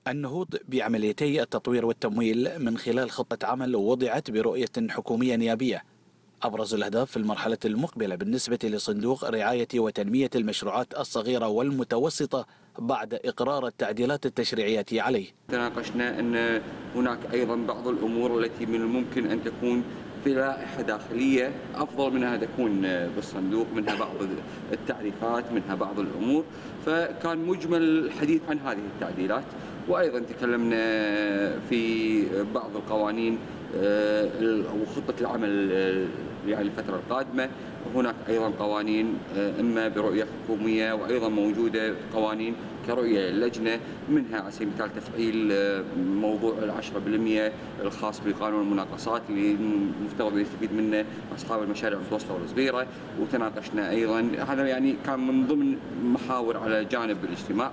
النهوض بعمليتي التطوير والتمويل من خلال خطة عمل وضعت برؤية حكومية نيابية. أبرز الأهداف في المرحلة المقبلة بالنسبة لصندوق رعاية وتنمية المشروعات الصغيرة والمتوسطة بعد إقرار التعديلات التشريعية عليه. تناقشنا أن هناك أيضا بعض الأمور التي من الممكن أن تكون في لائحة داخلية أفضل منها تكون بالصندوق، منها بعض التعريفات، منها بعض الأمور، فكان مجمل الحديث عن هذه التعديلات. وأيضا تكلمنا في بعض القوانين وخطة العمل يعني الفترة القادمة. هناك أيضا قوانين إما برؤية حكومية، وأيضا موجودة قوانين كرؤية اللجنة، منها على سبيل المثال تفعيل موضوع 10% الخاص بقانون المناقصات اللي المفترض يستفيد منه أصحاب المشاريع المتوسطة والصغيرة. وتناقشنا أيضا، هذا يعني كان من ضمن محاور على جانب الاجتماع،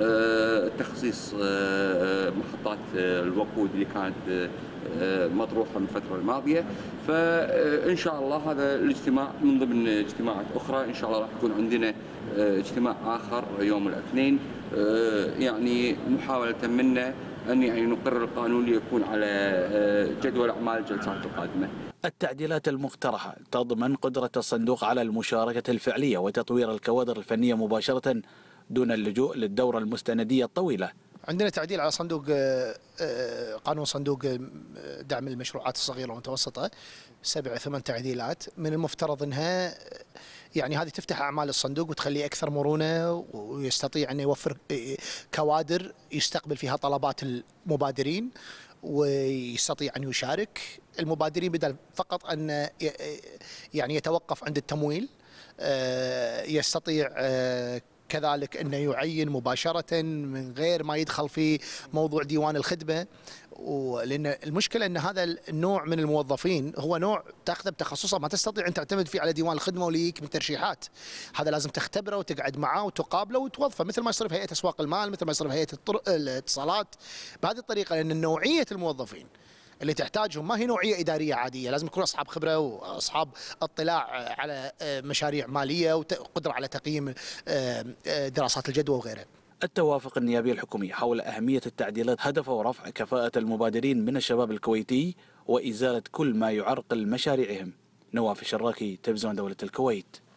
تخصيص محطات الوقود اللي كانت مطروحة من الفترة الماضية. فإن شاء الله هذا الاجتماع من ضمن اجتماعات أخرى. إن شاء الله راح يكون عندنا اجتماع آخر يوم الاثنين، يعني محاولة منا أن يعني نقرر القانون ليكون على جدول أعمال الجلسات القادمة. التعديلات المقترحة تضمن قدرة الصندوق على المشاركة الفعلية وتطوير الكوادر الفنية مباشرة دون اللجوء للدورة المستندية الطويلة. عندنا تعديل على صندوق قانون صندوق دعم المشروعات الصغيرة والمتوسطة، 7-8 تعديلات. من المفترض انها يعني هذه تفتح اعمال الصندوق وتخليه اكثر مرونة، ويستطيع انه يوفر كوادر يستقبل فيها طلبات المبادرين، ويستطيع ان يشارك المبادرين بدل فقط ان يعني يتوقف عند التمويل. يستطيع كذلك أنه يعين مباشرة من غير ما يدخل في موضوع ديوان الخدمة. ولأن المشكلة أن هذا النوع من الموظفين هو نوع تأخذه بتخصصه، ما تستطيع أن تعتمد فيه على ديوان الخدمة وليك من ترشيحات. هذا لازم تختبره وتقعد معاه وتقابله وتوظفه، مثل ما يصير في هيئة أسواق المال، مثل ما يصير في هيئة الاتصالات، بهذه الطريقة. لأن نوعية الموظفين اللي تحتاجهم ما هي نوعية إدارية عادية، لازم يكونوا أصحاب خبرة وأصحاب اطلاع على مشاريع مالية وقدرة على تقييم دراسات الجدوى وغيرها. التوافق النيابي الحكومي حول أهمية التعديلات هدفه رفع كفاءة المبادرين من الشباب الكويتي وإزالة كل ما يعرقل مشاريعهم. نواف الشراكي، تلفزيون دولة الكويت.